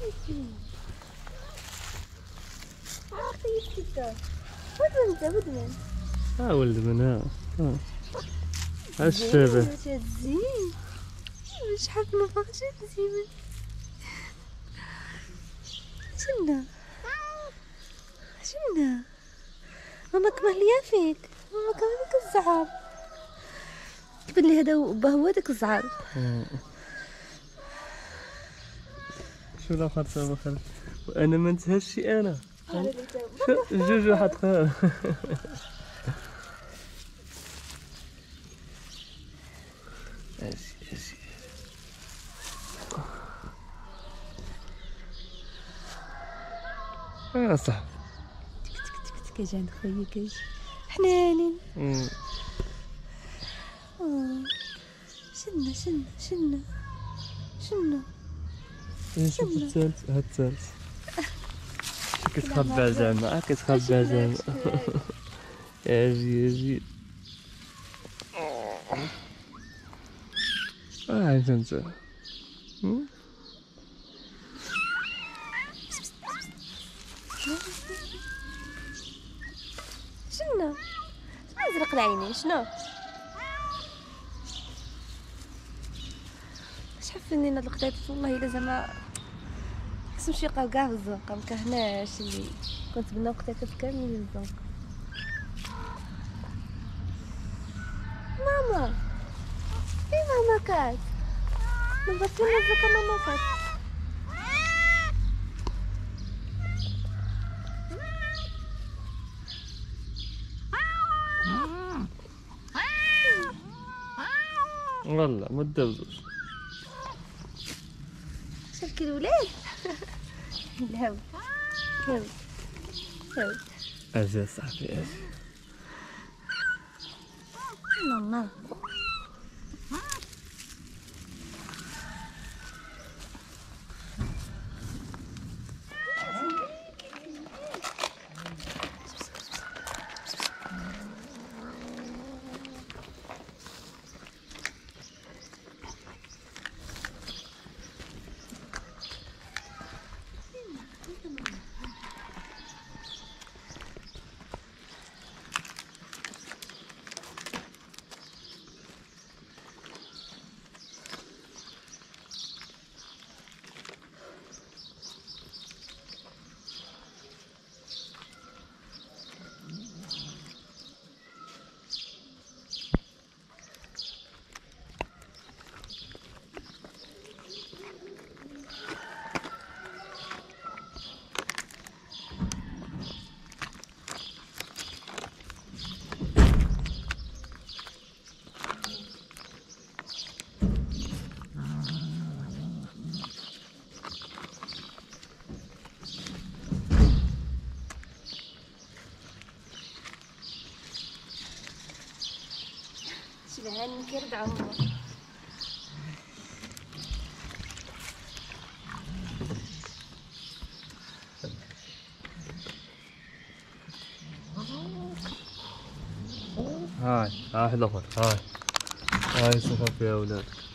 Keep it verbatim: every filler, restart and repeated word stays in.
ولد من ولد من ها ولد من ها ها ها الشبه زين مش حاب نفخ جد زين شنو شنو ماما كمهلية فيك ماما كمهليك الزعر تبلي هذا بهواتك الزعر شو الاخر سوا خير وانا ما نتهشي انا شو جوجو حط خير اجي اجي اه صح كاج عند خويا كاج حنانين شنو شنو شنو شنو شوف الثالث هاد الثالث كتخبى زعما كتخبى زعما اجي اجي اه انت انت شنو شنو ازرق العينين شنو شحفني هاد القطيط والله الا زعما خصهم شي يبقاو كاع في الزنقه مكرهناش اللي كنت بنا قطيطات كاملين في الزنقه ماما اي ماما كات نبغي نزكى ماما كات والله مدة بزوج شفتي الولاد الهود هود هود اجي يا صاحبي اجي ماما شبهان كرد عمره هاي ها واحد اخر هاي هاي صفا فيها اولاد